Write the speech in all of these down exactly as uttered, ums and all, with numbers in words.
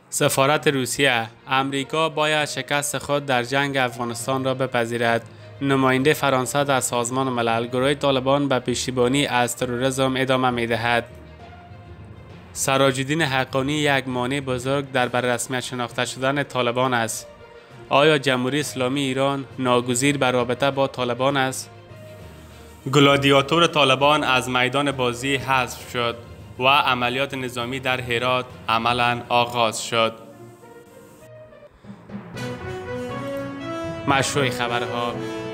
سفارت روسیه: امریکا باید شکست خود در جنگ افغانستان را بپذیرد. نماینده فرانسه در سازمان ملل: گروه طالبان به پشتیبانی از تروریسم ادامه می‌دهد. سراج‌الدین حقانی: یک مانع بزرگ در بررسمیت شناخته شدن طالبان است. آیا جمهوری اسلامی ایران ناگزیر به رابطه با طالبان است؟ گلادیاتور طالبان از میدان بازی حذف شد و عملیات نظامی در هرات عملاً آغاز شد. مشروع خبرها: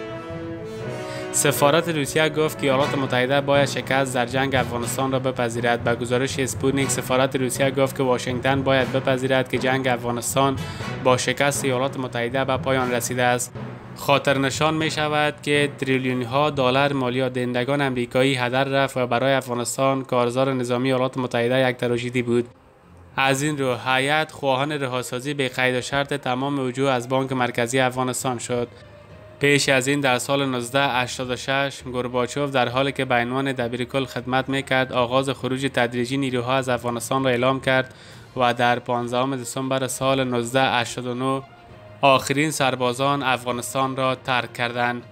سفارت روسیه گفت که ایالات متحده باید شکست در جنگ افغانستان را بپذیرد. به گزارش اسپوتنیک، سفارت روسیه گفت که واشنگتن باید بپذیرد که جنگ افغانستان با شکست ایالات متحده به پایان رسیده است. خاطر نشان می شود که تریلیون ها دلار مالیات دهندگان امریکایی هدر رفت و برای افغانستان کارزار نظامی ایالات متحده یک تراژدی بود. از این رو هیئت خواهان رهاسازی به قید و شرط تمام وجوه از بانک مرکزی افغانستان شد. پیش از این در سال نوزده هشتاد و شش گورباچوف در حالی که به عنوان دبیرکل خدمت میکرد آغاز خروج تدریجی نیروها از افغانستان را اعلام کرد و در پانزدهم دسامبر سال نوزده هشتاد و نه آخرین سربازان افغانستان را ترک کردند.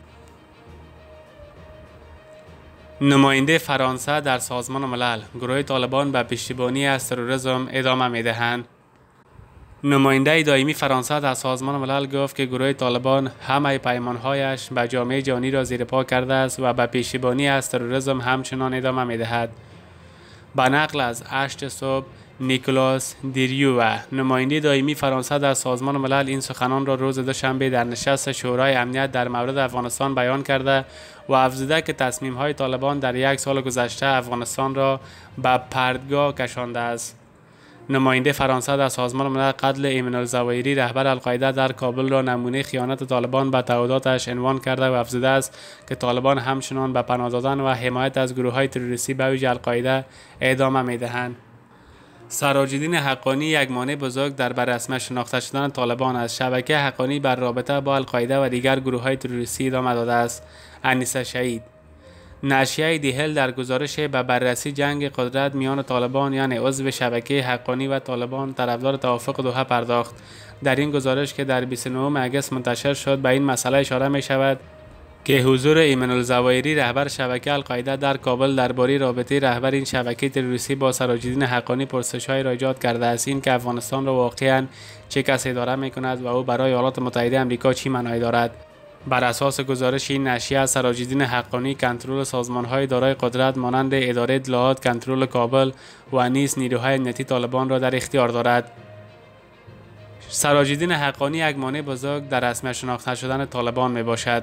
نماینده فرانسه در سازمان ملل: گروه طالبان به پشتیبانی از تروریسم ادامه می‌دهند. نماینده دائمی فرانسه در سازمان ملل گفت که گروه طالبان همه پیمانهایش به جامعه جهانی را زیر پا کرده است و به پشتیبانی از تروریسم همچنان ادامه می‌دهد. به نقل از هشت صبح، نیکولاس دیریو، نماینده دائمی فرانسه در سازمان ملل، این سخنان را روز دوشنبه در نشست شورای امنیت در مورد افغانستان بیان کرده و افزوده که تصمیم‌های طالبان در یک سال گذشته افغانستان را به پردگاه کشانده است. نماینده فرانسه در سازمان ملل قتل ایمن الظواهری رهبر القاعده در کابل را نمونه خیانت طالبان به تعهداتش عنوان کرده و افزوده است که طالبان همچنان به پناه دادن و حمایت از گروه‌های تروریستی به ویژه القاعده ادامه می‌دهند. سراج‌الدین حقانی: یک مانع بزرگ در بررسمیت شناخته شدن طالبان است. شبکه حقانی بر رابطه با القاعده و دیگر گروه‌های تروریستی ادامه داده است. انیسه شهید: نشریه دیهل در گزارش به بررسی جنگ قدرت میان طالبان یعنی عضو شبکه حقانی و طالبان طرفدار توافق دوحه پرداخت. در این گزارش که در بیست و نهم اگست منتشر شد به این مسئله اشاره می شود که حضور ایمن الظواهری رهبر شبکه القاعده در کابل درباره رابطه رهبر این شبکه تروریستی با سراج‌الدین حقانی پرسش‌هایی را ایجاد کرده است. این که افغانستان را واقعاً چه کسی اداره می‌کند و او برای ایالات متحده آمریکا چی معنی دارد. بر اساس گزارش این نشریه، سراج‌الدین حقانی کنترل سازمان‌های دارای قدرت مانند اداره اطلاعات، کنترل کابل و نیز نیروهای امنیتی طالبان را در اختیار دارد. سراج‌الدین حقانی: یک مانع بزرگ در رسمیت شناخته شدن طالبان میباشد.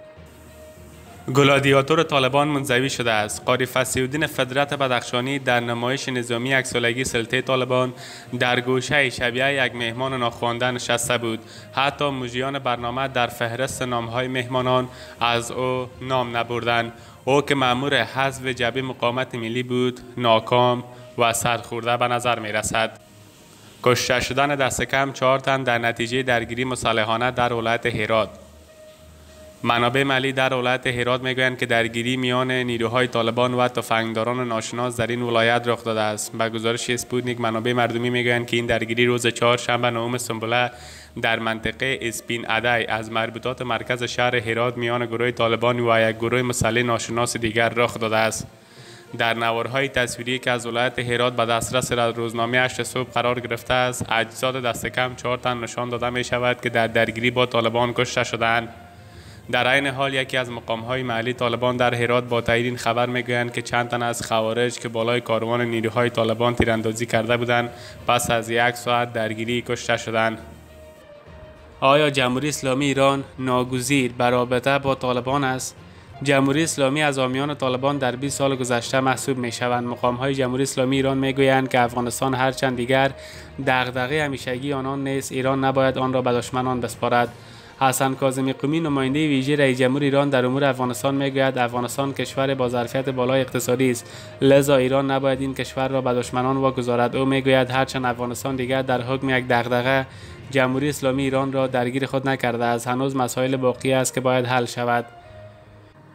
گلادیاتور طالبان منزوی شده است. قاری فصیح‌الدین فدرت بدخشانی در نمایش نظامی یکسالگی سلطه طالبان در گوشه شبیه یک مهمان ناخوانده نشسته بود. حتی مجریان برنامه در فهرست نام‌های مهمانان از او نام نبردند. او که مأمور حزب جبهه مقاومت ملی بود ناکام و سرخورده به نظر می رسد. کشته شدن دست کم چهار تن در نتیجه درگیری مسلحانه در ولایت هرات. منابع محلی در ولایت هرات میگویند که درگیری میان نیروهای طالبان و تفنگداران ناشناس در این ولایت رخ داده است. به گزارش اسپوتنیک، منابع مردمی میگویند که این درگیری روز چهارشنبه نهم سنبله در منطقه اسپین ادای از مربوطات مرکز شهر هرات میان گروه طالبان و یک گروه مسلح ناشناس دیگر رخ داده است. در نوارهای تصویری که از ولایت هرات به دسترس روزنامه هشت صبح قرار گرفته است، اجساد دست کم چهار تن نشان داده می شود که در درگیری با طالبان کشته شدند. در عین حال یکی از مقام‌های محلی طالبان در هرات با تایید این خبر میگویند که چند تن از خوارج که بالای کاروان نیروهای طالبان تیراندازی کرده بودند پس از یک ساعت درگیری کشته شدند. آیا جمهوری اسلامی ایران ناگزیر به رابطه با طالبان است؟ جمهوری اسلامی از حامیان طالبان در بیست سال گذشته محسوب می شوند. مقام‌های جمهوری اسلامی ایران می گویند که افغانستان هرچند دیگر دغدغه همیشگی آنان نیست، ایران نباید آن را به دشمنان بسپارد. حسن کاظمی قمی، نماینده ویژه رئیس جمهور ایران در امور افغانستان، میگوید افغانستان کشور با ظرفیت بالای اقتصادی است، لذا ایران نباید این کشور را به دشمنان واگذارد. او میگوید هرچند افغانستان دیگر در حکم یک دغدغه جمهوری اسلامی ایران را درگیر خود نکرده است، هنوز مسائل باقی است که باید حل شود.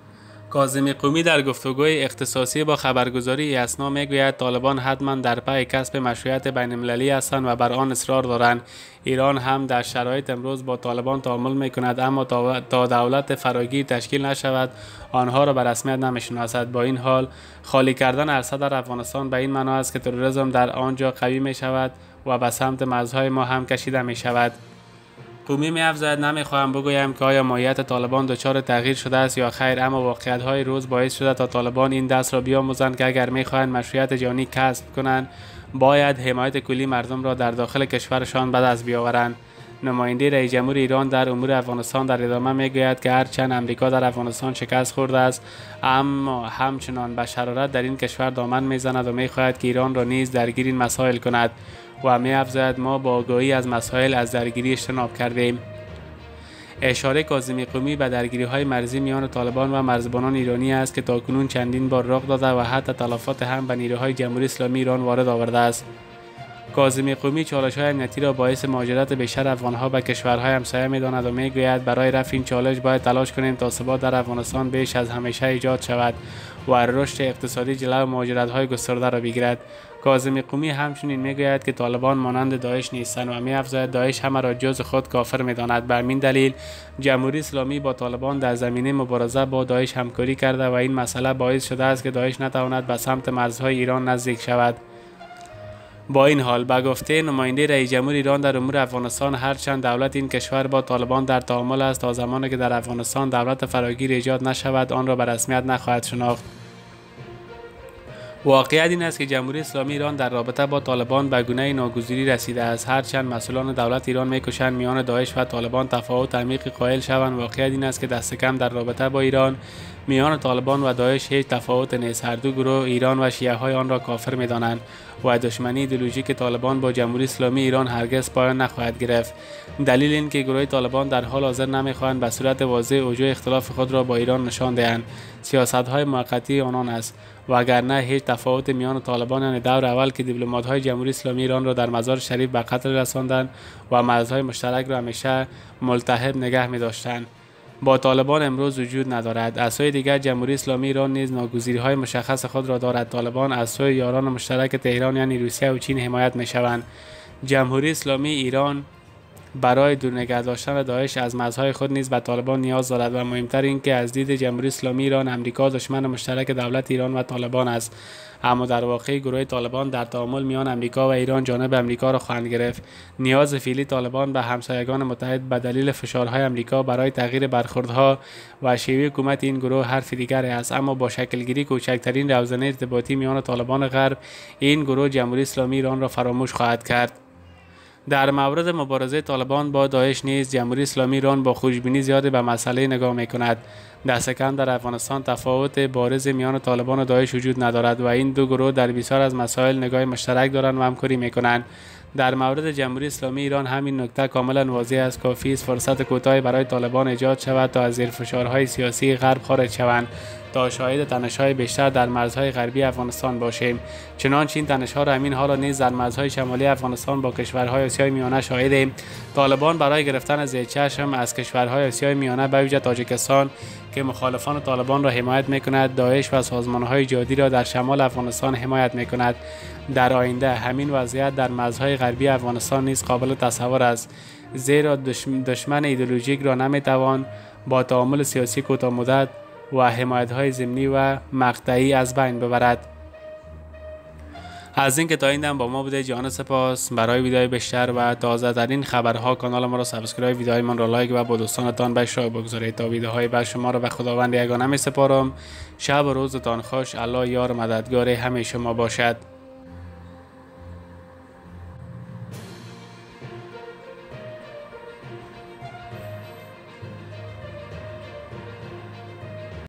کاظمی قومی در گفتگوی اختصاصی با خبرگزاری اسنا میگوید طالبان حتما در پی کسب مشروعیت بین‌المللی هستند و بر آن اصرار دارند. ایران هم در شرایط امروز با طالبان تعامل میکند، اما تا دولت فراگیر تشکیل نشود آنها را به رسمیت نمیشناسد. با این حال خالی کردن عرصه در افغانستان به این معنا است که تروریسم در آنجا قوی می شود و به سمت مرزهای ما هم کشیده می شود. قومی می افزاید نمیخواهم بگویم که آیا ماهیت طالبان دچار تغییر شده است یا خیر، اما واقعیت های روز باعث شده تا طالبان این دست را بیاموزند که اگر میخواهند مشروعیت جهانی کسب کنند باید حمایت کلی مردم را در داخل کشورشان به دست بیاورند. نماینده رئیس جمهور ایران در امور افغانستان در ادامه میگوید که هرچند امریکا در افغانستان شکست خورده است، اما همچنان به شرارت در این کشور دامن میزند و میخواهد که ایران را نیز درگیر این مسائل کند و می افزاید ما با آگاهی از مسائل از درگیری اجتناب کردیم. اشاره کاظمی قومی به درگیری های مرزی میان طالبان و مرزبانان ایرانی است که تاکنون چندین بار رخ داده و حتی تلفات هم به نیروهای جمهوری اسلامی ایران وارد آورده است. کاظمی قومی چالش های امنیتی را باعث مهاجرت بیشتر افغانها به کشورهای همسایه می‌داند و میگوید برای رفع این چالش باید تلاش کنیم تا ثبات در افغانستان بیش از همیشه ایجاد شود و رشد اقتصادی جلو مهاجرت‌های گسترده را بگیرد. کاظمی قومی همچنین میگوید که طالبان مانند داعش نیستند و می‌افزاید داعش همه را جز خود کافر می‌داند. بر این دلیل جمهوری اسلامی با طالبان در زمینه مبارزه با داعش همکاری کرده و این مسئله باعث شده است که داعش نتواند به سمت مرزهای ایران نزدیک شود. با این حال به گفته نماینده رئیس جمهور ایران در امور افغانستان، هرچند دولت این کشور با طالبان در تعامل است، تا زمانی که در افغانستان دولت فراگیر ایجاد نشود آن را به رسمیت نخواهد شناخت. واقعیت این است که جمهوری اسلامی ایران در رابطه با طالبان به گونه ناگزیری رسیده است. هرچند مسئولان دولت ایران میکوشند میان داعش و طالبان تفاوت عمیقی قائل شوند، واقعیت این است که دست کم در رابطه با ایران میان طالبان و داعش هیچ تفاوت نیست. هر دو گروه ایران و شیعه های آن را کافر می‌دانند و دشمنی ایدئولوژیک طالبان با جمهوری اسلامی ایران هرگز پایان نخواهد گرفت. دلیل این که گروه طالبان در حال حاضر نمی‌خواهند به صورت واضح وجوه اختلاف خود را با ایران نشان دهند سیاست‌های موقتی آنان است، وگرنه هیچ تفاوت میان طالبان یعنی دور اول که دیپلمات‌های جمهوری اسلامی ایران را در مزار شریف به قتل رساندند و مرزهای مشترک را همیشه ملتهب نگه می‌داشتند با طالبان امروز وجود ندارد. از سوی دیگر جمهوری اسلامی ایران نیز ناگزیری‌های مشخص خود را دارد. طالبان از سوی یاران مشترک تهران یعنی روسیه و چین حمایت می‌شوند. جمهوری اسلامی ایران برای دور نگه داشتن داعش از مرزهای خود نیز به طالبان نیاز دارد و مهمتر این که از دید جمهوری اسلامی ایران امریکا دشمن مشترک دولت ایران و طالبان است، اما در واقع گروه طالبان در تعامل میان امریکا و ایران جانب امریکا را خواهند گرفت. نیاز فعلی طالبان به همسایگان متحد به دلیل فشارهای امریکا برای تغییر برخوردها و شیوه حکومت این گروه حرف دیگری است، اما با شکلگیری کوچکترین روزنه ارتباطی میان طالبان غرب این گروه جمهوری اسلامی ایران را فراموش خواهد کرد. در مورد مبارزه طالبان با داعش نیز جمهوری اسلامی ایران با خوشبینی زیاد به مسئله نگاه می‌کند. دست کم در افغانستان تفاوت بارز میان طالبان و داعش وجود ندارد و این دو گروه در بسیار از مسائل نگاه مشترک دارند و همکاری می‌کنند. در مورد جمهوری اسلامی ایران همین نکته کاملا واضح است. کافی است فرصت کوتاهی برای طالبان ایجاد شود تا از زیر فشارهای سیاسی غرب خارج شوند تا شاهد تنش‌های بیشتر در مرزهای غربی افغانستان باشیم. چنانچه این تنش‌ها را همین حالا نیز در مرزهای شمالی افغانستان با کشورهای آسیای میانه شاهدیم. طالبان برای گرفتن زیر چشم از کشورهای آسیای میانه به ویژه تاجیکستان که مخالفان طالبان را حمایت می‌کند، داعش و سازمان‌های جهادی را در شمال افغانستان حمایت می‌کند. در آینده همین وضعیت در مرزهای غربی افغانستان نیز قابل تصور است، زیرا دشمن ایدئولوژیک را نمی‌توان با تعامل سیاسی کوتاه‌مدت و حمایت‌های ضمنی و مقطعی از بین ببرد. از اینکه تا این دم با ما بوده جان سپاس. برای ویدیوهای بیشتر و تازه ترین خبرها کانال ما را سابسکرایب، ویدیوهای من را لایک و با دوستانتان به اشتراک بگذارید. تا ویدیوهای بعد شما را به خداوند یگانه می سپارم. شب و روزتان خوش. الله یار مددگار همه شما باشد.